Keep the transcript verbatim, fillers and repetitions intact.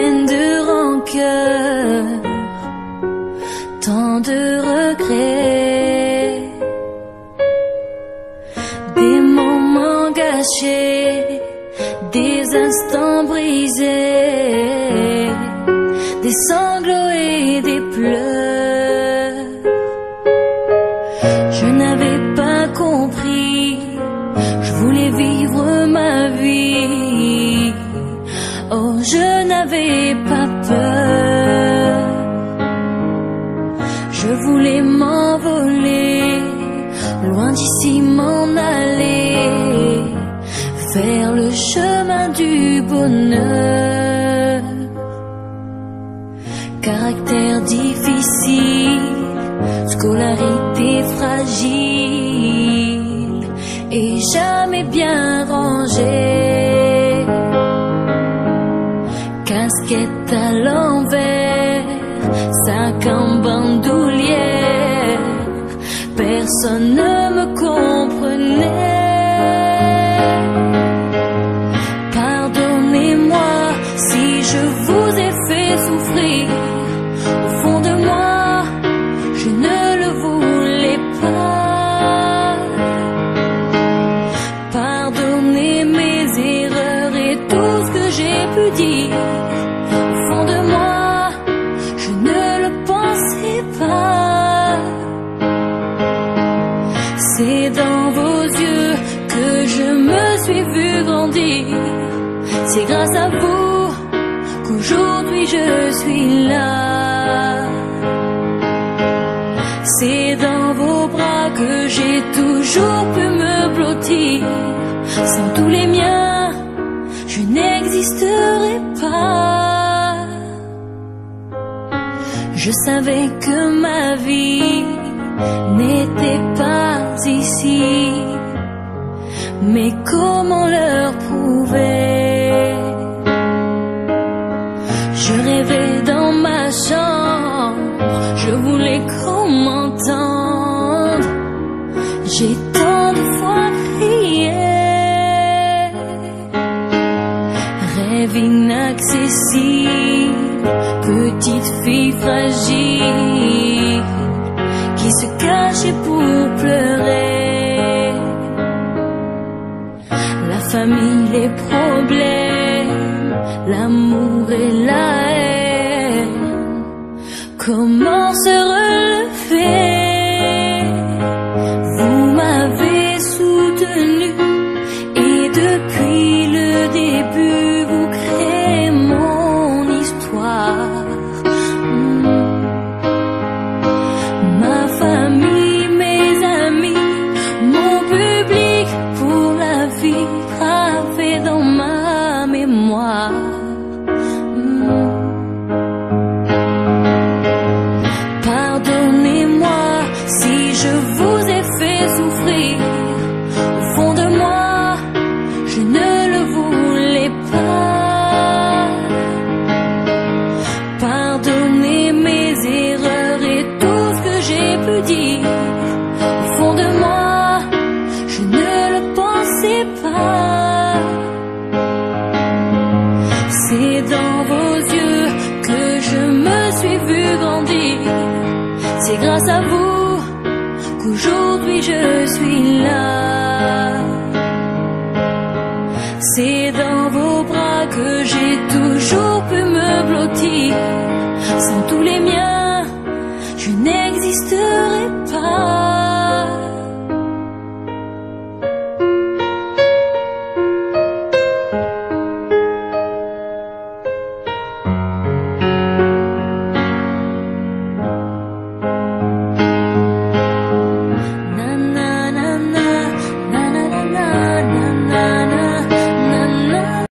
pleine de rancœur, tant de regrets, des moments gâchés, des instants brisés, des sanglots et des pleurs. Je n'avais pas compris, je voulais vivre ma vie. Oh, je n'avais pas peur. Je voulais m'envoler, loin d'ici m'en aller, vers le chemin du bonheur. Caractère difficile, scolarité fragile et jamais bien rangée. Casquette à l'envers, sac en bandoulière, personne ne me comprenait. Pardonnez-moi si je vous ai fait souffrir. Au fond de moi, je ne le voulais pas. Pardonnez mes erreurs et tout ce que j'ai pu dire. Au fond de moi, je ne le pensais pas. C'est dans vos yeux que je me suis vu grandir. C'est grâce à vous qu'aujourd'hui je suis là. C'est dans vos bras que j'ai toujours pu me blottir. Sans tous les miens, je n'existerais pas. Je savais que ma vie n'était pas ici, mais comment leur prouver? Je rêvais dans ma chambre, je voulais qu'on m'entende. J'ai tant de fois crié, rêve inaccessible, petite fille fragile qui se cachait pour pleurer. La famille, les problèmes, l'amour et la haine, comment se relever? Vous m'avez soutenu et depuis le début vous créez mon histoire. Mmh. Ma famille, mes amis, mon public pour la vie gravé dans ma mémoire. Pardonnez-moi si je vous ai fait souffrir. Au fond de moi, je ne le voulais pas. Pardonnez mes erreurs et tout ce que j'ai pu dire. Au fond de moi, je ne le pensais pas. C'est dans vos yeux que je me suis vu grandir. C'est grâce à vous qu'aujourd'hui je suis là. C'est dans vos bras que j'ai toujours pu me blottir. Sans tous les miens, je n'existerais